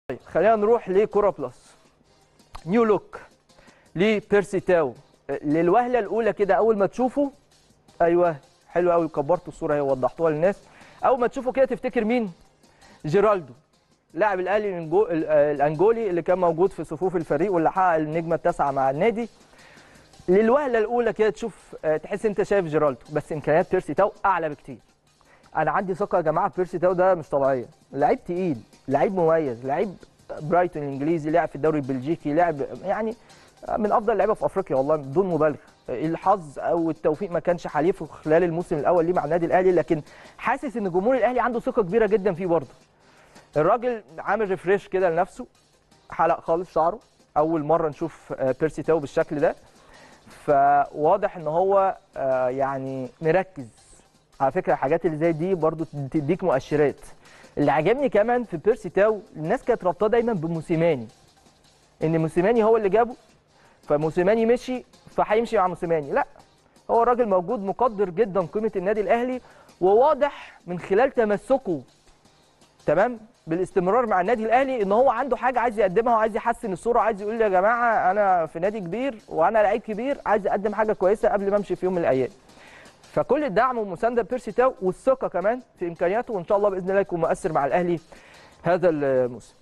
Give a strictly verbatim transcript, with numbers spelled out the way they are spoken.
خلينا نروح لكوره بلس. نيو لوك لبيرسي تاو. للوهله الاولى كده اول ما تشوفه، ايوه حلو قوي، كبرتوا الصوره اهي ووضحتوها للناس. اول ما تشوفه كده تفتكر مين؟ جيرالدو، لاعب الاهلي الانجولي اللي كان موجود في صفوف الفريق واللي حقق النجمه التاسعه مع النادي. للوهله الاولى كده تشوف تحس انت شايف جيرالدو، بس امكانيات بيرسي تاو اعلى بكتير. انا عندي ثقه يا جماعه في بيرسي تاو، ده مش طبيعيه، لعيب تقيل، لعيب مميز، لعيب برايتون الانجليزي، لعب في الدوري البلجيكي، لعب يعني من افضل اللعيبه في افريقيا والله بدون مبالغه. الحظ او التوفيق ما كانش حليفه خلال الموسم الاول ليه مع النادي الاهلي، لكن حاسس ان جمهور الاهلي عنده ثقه كبيره جدا فيه برضه. الراجل عامل ريفريش كده لنفسه، حلق خالص شعره، اول مره نشوف بيرسي تاو بالشكل ده، فواضح ان هو يعني مركز. على فكره الحاجات اللي زي دي برضو تديك مؤشرات. اللي عجبني كمان في بيرسي تاو، الناس كانت رابطاه دايما بموسيماني، ان موسيماني هو اللي جابه، فموسيماني مشي فهيمشي مع موسيماني. لا، هو الراجل موجود مقدر جدا قيمه النادي الاهلي، وواضح من خلال تمسكه تمام بالاستمرار مع النادي الاهلي ان هو عنده حاجه عايز يقدمها وعايز يحسن الصوره، عايز يقول يا جماعه انا في نادي كبير وانا لعيب كبير، عايز اقدم حاجه كويسه قبل ما امشي في يوم من الايام. فكل الدعم والمسانده بيرسي تاو والثقه كمان في امكانياته، وان شاء الله باذن الله يكون مؤثر مع الاهلي هذا الموسم.